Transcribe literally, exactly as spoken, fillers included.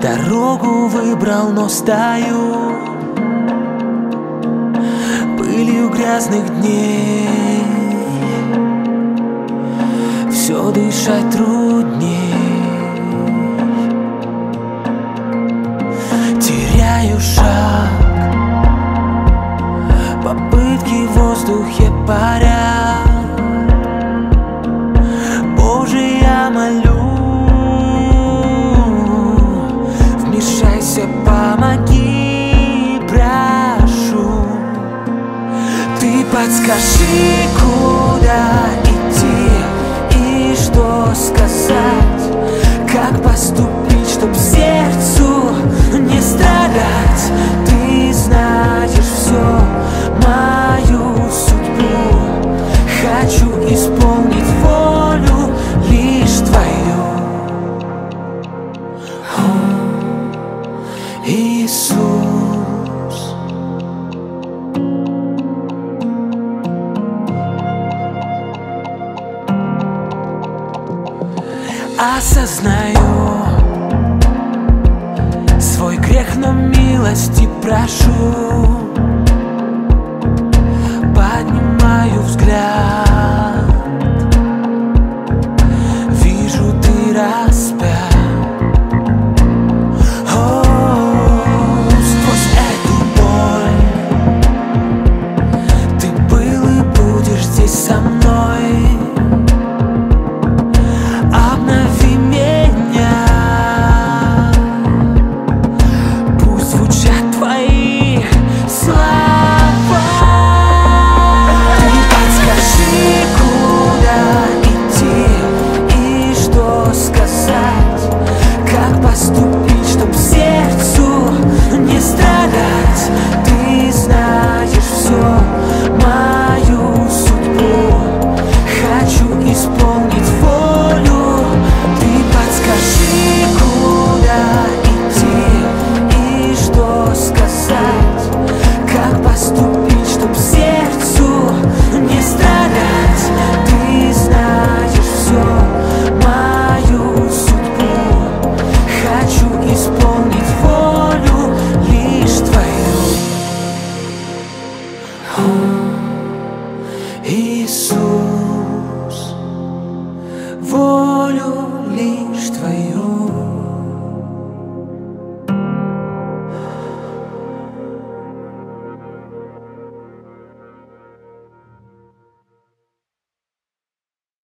Дорогу выбрал, но стою пылью грязных дней. Все дышать трудней. Теряю шаг, попытки в воздухе парят. Боже, я молю, вмешайся, помоги, прошу. Ты подскажи, куда идти и что сказать, как поступить, чтоб сердцу не страдать. Ты знаешь все, мою судьбу. Хочу исполнить волю лишь твою. О, Иисус. Осознаю свой грех, но милости прошу. Поднимаю взгляд, вижу, ты распят. О, сквозь эту боль ты был и будешь здесь со мной. Обнови меня, пусть звучат твои слова. Ты подскажи, куда идти и что сказать, как поступить, чтоб сердцу не страдать. Ты знаешь все, мою судьбу. Хочу исполнить волю. Ты подскажи, куда идти и что сказать, как поступить, чтоб сердцу не страдать. Ты знаешь все, мою судьбу. Хочу исполнить волю лишь твою. О, Иисус, волю лишь твою.